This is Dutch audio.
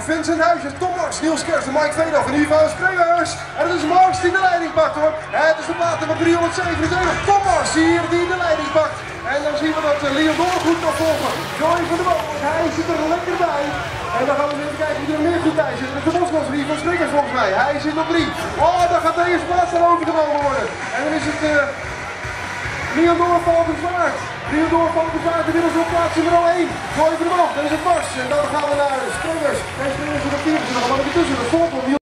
Vincent Huisjes, Tom Max, Niels Kersten, Mike Veenhoff en Ivo Sprengers. En het is Max die de leiding pakt hoor. Het is de plaat nummer 377, Tom Max hier die de leiding pakt. En dan zien we dat Leon Door goed nog volgen. Joey van der Boom, hij zit er lekker bij. En dan gaan we eens even kijken wie er meer goed bij zit. Dat is de Bosmans, Ivo Sprengers volgens mij. Hij zit op 3. Oh, dan gaat de eerste plaats dan overgenomen worden. En dan is het Leon Door Valkenswaard. Leon Door Valkenswaard inmiddels op plaats nummer 1. Joey van der Boom, dan is het Max. En dan gaan we naar Sprengers. En Sprengers op 4. Dus dan gaan we er tussen. Dat volgt op